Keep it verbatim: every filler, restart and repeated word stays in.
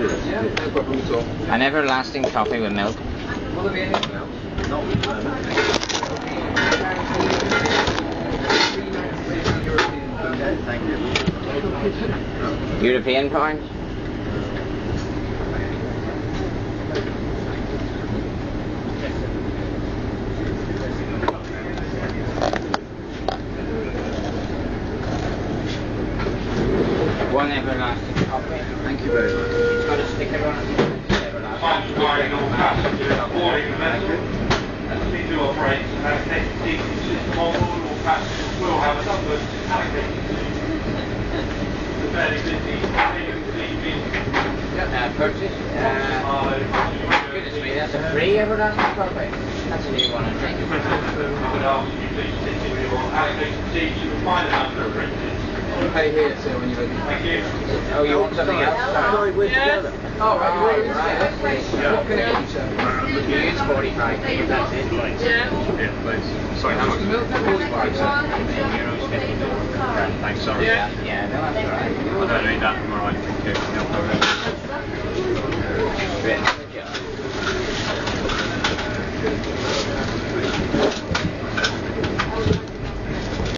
Yeah, no problem at all. An everlasting coffee with milk. Will there be any milk? Not with lemon. Okay, thank you. European points? One everlasting coffee. Thank you very much. It's got a sticker on it. Everlasting. Please do operate an allocated seating system on board. All passengers will have a number allocated to the fairly busy evening. Uh, purchase? Uh, goodness me, that's a free everlasting coffee. That's a new one, I think. I would ask you please sit in your allocated seats. You will find a number of printed. Pay here, sir, when you're ready. Thank you. Oh, you want something else? Sorry, we're together. Oh, right, Oh, we're right. together. What can I get you, sir? You use forty-five, that's it. Yeah, please. Sorry, how much? Milk, forty-five, sir. Euros fifty. Okay, thanks, sorry. Yeah, yeah, no, that's all right. I don't need that, I'm alright, thank you. No problem. Written.